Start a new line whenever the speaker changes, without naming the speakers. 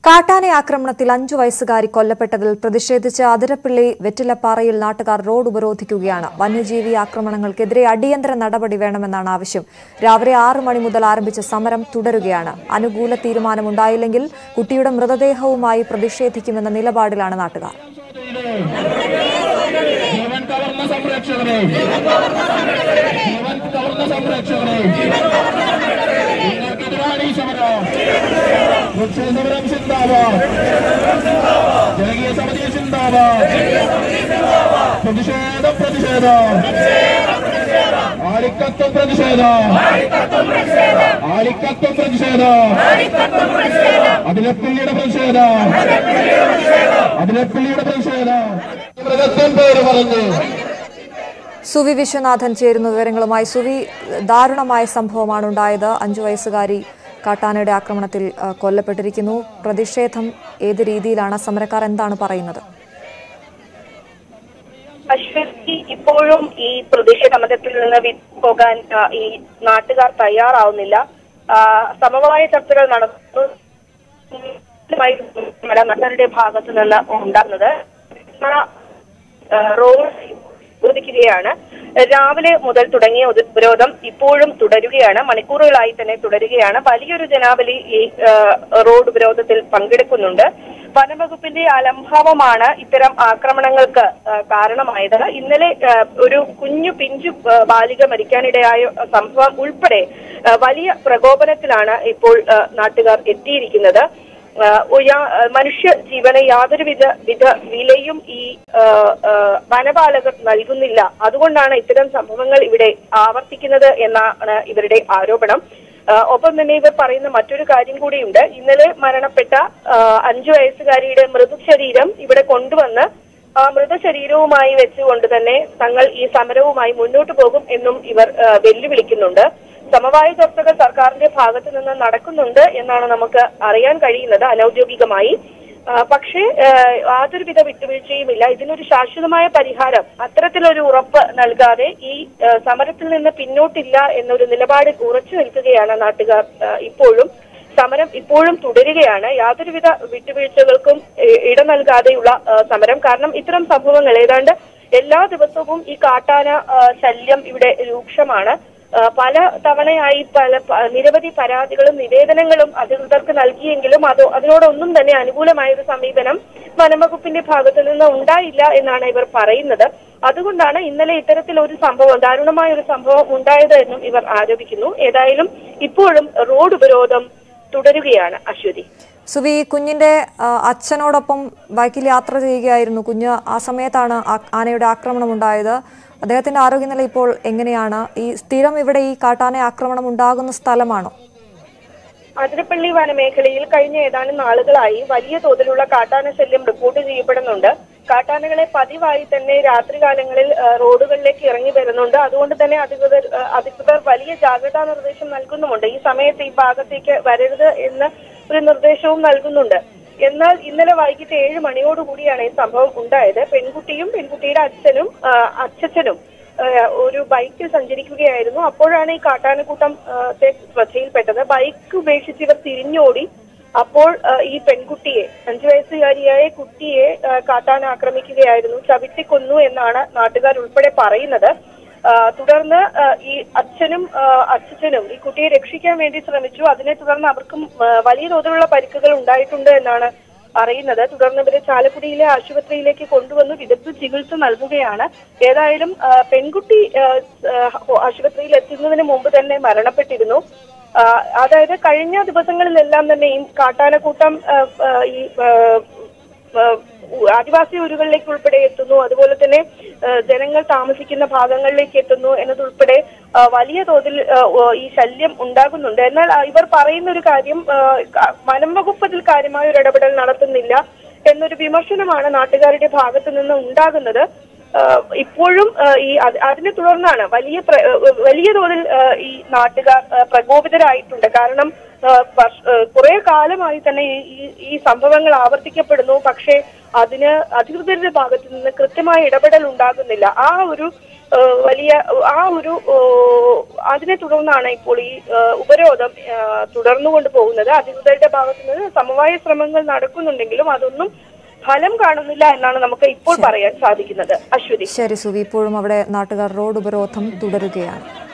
കാട്ടാന ആക്രമണത്തിൽ 5 വയസ്സുകാരി കൊല്ലപ്പെട്ടതിൽ പ്രതിഷേധിച്ച് അതിരപ്പിള്ളി വെറ്റിലപ്പാറയിൽ നാട്ടുകാർ റോഡ് ഉപരോധിക്കുകയാണ്. വന്യജീവി ആക്രമണങ്ങൾക്കെതിരെ അടിയന്തര നടപടി വേണമെന്നാണ് ആവശ്യം. രാവിലെ 6 മണി മുതൽ ആരംഭിച്ച സമരം തുടരുകയാണ്. അനുകൂല തീരുമാനമുണ്ടായില്ലെങ്കിൽ കുട്ടിയുടെ മൃതദേഹവുമായി പ്രതിഷേധിക്കുമെന്ന നിലപാടിലാണ് നാട്ടുകാർ.
ജനകീയ സമിതി സിന്ദാബാദ്. പ്രതിഷേധം ആളിക്കത്തും പ്രതിഷേധം അതിരപ്പള്ളിയുടെ പ്രതിഷേധം മൃഗത്തിൻ പേര് പറഞ്ഞു.
സുവി വിശ്വനാഥൻ ചേരുന്ന വിവരങ്ങളുമായി. സുവി, ദാരുണമായ സംഭവമാണ് ഉണ്ടായത്. 5 വയസ്സുകാരി കാട്ടാനയുടെ ആക്രമണത്തിൽ കൊല്ലപ്പെട്ടിരിക്കുന്നു. പ്രതിഷേധം ഏത് രീതിയിലാണ്? സമരക്കാർ എന്താണ് പറയുന്നത്?
അശ്വതി, ഇപ്പോഴും ഈ പ്രതിഷേധ സമരത്തിൽ നിന്ന് വിട്ടുപോകാൻ ഈ നാട്ടുകാർ തയ്യാറാവുന്നില്ല. സമവായ ചർച്ചകൾ നടന്നു നാട്ടുകാരുടെ ഭാഗത്തു നിന്ന് ഉണ്ടാകുന്നത് റോഡ് ഉപരോധിക്കുകയാണ്. രാവിലെ മുതൽ തുടങ്ങിയ ഉപരോധം ഇപ്പോഴും തുടരുകയാണ്. മണിക്കൂറുകളായി തന്നെ തുടരുകയാണ്. വലിയൊരു ജനാവലി ഈ റോഡ് ഉപരോധത്തിൽ പങ്കെടുക്കുന്നുണ്ട്. വനംവകുപ്പിന്റെ അലംഭാവമാണ് ഇത്തരം ആക്രമണങ്ങൾക്ക് കാരണമായത്. ഇന്നലെ ഒരു പിഞ്ചു ബാലിക മരിക്കാനിടയായ സംഭവം ഉൾപ്പെടെ വലിയ പ്രകോപനത്തിലാണ് ഇപ്പോൾ നാട്ടുകാർ എത്തിയിരിക്കുന്നത്. മനുഷ്യ ജീവന് യാതൊരുവിധ വിലയും ഈ വനപാലകർ നൽകുന്നില്ല. അതുകൊണ്ടാണ് ഇത്തരം സംഭവങ്ങൾ ഇവിടെ ആവർത്തിക്കുന്നത് എന്നാണ് ഇവരുടെ ആരോപണം. ഒപ്പം തന്നെ ഇവർ പറയുന്ന മറ്റൊരു കാര്യം കൂടിയുണ്ട്. ഇന്നലെ മരണപ്പെട്ട 5 വയസ്സുകാരിയുടെ മൃതശരീരം ഇവിടെ കൊണ്ടുവന്ന് ആ മൃതശരീരവുമായി വെച്ചുകൊണ്ട് തന്നെ തങ്ങൾ ഈ സമരവുമായി മുന്നോട്ട് പോകും എന്നും ഇവർ വെല്ലുവിളിക്കുന്നുണ്ട്. സമവായ ചർച്ചകൾ സർക്കാരിന്റെ ഭാഗത്തു നിന്ന് നടക്കുന്നുണ്ട് എന്നാണ് നമുക്ക് അറിയാൻ കഴിയുന്നത് അനൌദ്യോഗികമായി. പക്ഷേ യാതൊരുവിധ വിട്ടുവീഴ്ചയുമില്ല. ഇതിനൊരു ശാശ്വതമായ പരിഹാരം അത്തരത്തിലൊരു ഉറപ്പ് നൽകാതെ ഈ സമരത്തിൽ നിന്ന് പിന്നോട്ടില്ല എന്നൊരു നിലപാടിൽ ഉറച്ചു നിൽക്കുകയാണ് നാട്ടുകാർ. സമരം ഇപ്പോഴും തുടരുകയാണ്. യാതൊരുവിധ വിട്ടുവീഴ്ചകൾക്കും ഇട നൽകാതെയുള്ള സമരം. കാരണം ഇത്തരം സംഭവങ്ങൾ ഏതാണ്ട് എല്ലാ ദിവസവും ഈ കാട്ടാന ശല്യം ഇവിടെ രൂക്ഷമാണ്. പല തവണയായി നിരവധി പരാതികളും നിവേദനങ്ങളും അധികൃതർക്ക് നൽകിയെങ്കിലും അതിനോടൊന്നും തന്നെ അനുകൂലമായ ഒരു സമീപനം വനംവകുപ്പിന്റെ ഭാഗത്തു നിന്ന് ഉണ്ടായില്ല എന്നാണ് ഇവർ പറയുന്നത്. അതുകൊണ്ടാണ് ഇന്നലെ ഇത്തരത്തിലൊരു സംഭവം, ദാരുണമായ ഒരു സംഭവം ഉണ്ടായത് എന്നും ഇവർ ആരോപിക്കുന്നു. ഏതായാലും ഇപ്പോഴും റോഡ് ഉപരോധം തുടരുകയാണ്. അശ്വതി,
സുവി, കുഞ്ഞിന്റെ അച്ഛനോടൊപ്പം ബൈക്കിൽ യാത്ര ചെയ്യുകയായിരുന്നു കുഞ്ഞ്. ആ സമയത്താണ് ആനയുടെ ആക്രമണം ഉണ്ടായത്. അദ്ദേഹത്തിന്റെ ആരോഗ്യനില ഇപ്പോൾ എങ്ങനെയാണ്? ഈ സ്ഥിരം ഇവിടെ ഈ കാട്ടാന ആക്രമണം ഉണ്ടാകുന്ന സ്ഥലമാണോ?
അതിരപ്പള്ളി വനമേഖലയിൽ കഴിഞ്ഞ ഏതാനും നാളുകളായി വലിയ തോതിലുള്ള കാട്ടാന ശല്യം റിപ്പോർട്ട് ചെയ്യപ്പെടുന്നുണ്ട്. കാട്ടാനകളെ പതിവായി തന്നെ രാത്രികാലങ്ങളിൽ റോഡുകളിലേക്ക് ഇറങ്ങി വരുന്നുണ്ട്. അതുകൊണ്ട് തന്നെ അധികൃതർ വലിയ ജാഗ്രതാ നിർദ്ദേശം നൽകുന്നുമുണ്ട്. ഈ സമയത്ത് ഈ ഭാഗത്തേക്ക് വരരുത് എന്ന് ഒരു നിർദ്ദേശവും നൽകുന്നുണ്ട്. എന്നാൽ ഇന്നലെ വൈകിട്ട് 7 മണിയോടുകൂടിയാണ് ഈ സംഭവം ഉണ്ടായത്. പെൺകുട്ടിയും പെൺകുട്ടിയുടെ അച്ഛനും ഒരു ബൈക്കിൽ സഞ്ചരിക്കുകയായിരുന്നു. അപ്പോഴാണ് ഈ കാട്ടാനക്കൂട്ടം ശ്രദ്ധയിൽപ്പെട്ടത്. ബൈക്ക് ഉപേക്ഷിച്ച് ഇവർ തിരിഞ്ഞോടി. അപ്പോൾ ഈ പെൺകുട്ടിയെ, 5 വയസ്സുകാരിയായ കുട്ടിയെ കാട്ടാന ആക്രമിക്കുകയായിരുന്നു. ചവിട്ടിക്കൊന്നു എന്നാണ് നാട്ടുകാർ ഉൾപ്പെടെ പറയുന്നത്. തുടർന്ന് ഈ അച്ഛനും ഈ കുട്ടിയെ രക്ഷിക്കാൻ വേണ്ടി ശ്രമിച്ചു. അതിനെ തുടർന്ന് അവർക്കും വലിയ തോതിലുള്ള പരിക്കുകൾ ഉണ്ടായിട്ടുണ്ട് എന്നാണ് അറിയുന്നത്. തുടർന്ന് ഇവരെ ചാലക്കുടിയിലെ ആശുപത്രിയിലേക്ക് കൊണ്ടുവന്ന് വിദഗ്ധ ചികിത്സ നൽകുകയാണ്. ഏതായാലും പെൺകുട്ടി ആശുപത്രിയിൽ എത്തുന്നതിന് മുമ്പ് തന്നെ മരണപ്പെട്ടിരുന്നു. അതായത് കഴിഞ്ഞ ദിവസങ്ങളിലെല്ലാം തന്നെ ഈ കാട്ടാനക്കൂട്ടം ഈ ആദിവാസി ഊരുകളിലേക്ക് ഉൾപ്പെടെ എത്തുന്നു. അതുപോലെ തന്നെ ജനങ്ങൾ താമസിക്കുന്ന ഭാഗങ്ങളിലേക്ക് എത്തുന്നു എന്നതുൾപ്പെടെ വലിയ തോതിൽ ഈ ശല്യം ഉണ്ടാകുന്നുണ്ട്. എന്നാൽ ഇവർ പറയുന്ന ഒരു കാര്യം, വനംവകുപ്പ് അതിൽ കാര്യമായ ഒരു ഇടപെടൽ നടത്തുന്നില്ല എന്നൊരു വിമർശനമാണ് നാട്ടുകാരുടെ ഭാഗത്തു നിന്ന് ഉണ്ടാകുന്നത്. ഇപ്പോഴും അതിനെ തുടർന്നാണ് വലിയ തോതിൽ ഈ നാട്ടുകാർ പ്രകോപിതരായിട്ടുണ്ട്. കാരണം കുറെ കാലമായി തന്നെ ഈ സംഭവങ്ങൾ ആവർത്തിക്കപ്പെടുന്നു. പക്ഷേ അതിന് അധികൃതരുടെ ഭാഗത്തു നിന്ന് കൃത്യമായ ഇടപെടൽ ഉണ്ടാകുന്നില്ല. ആ ഒരു വലിയ ആ ഒരു അതിനെ തുടർന്നാണ് ഇപ്പോൾ ഈ ഉപരോധം തുടർന്നുകൊണ്ട് പോകുന്നത്. അധികൃതരുടെ ഭാഗത്തു നിന്ന് സമവായ ശ്രമങ്ങൾ നടക്കുന്നുണ്ടെങ്കിലും അതൊന്നും ഫലം കാണുന്നില്ല എന്നാണ് നമുക്ക് ഇപ്പോൾ പറയാൻ സാധിക്കുന്നത്. അശ്വതി.
ശരി സുവി, ഇപ്പോഴും അവിടെ നാട്ടുകാർ റോഡ് ഉപരോധം തുടരുകയാണ്.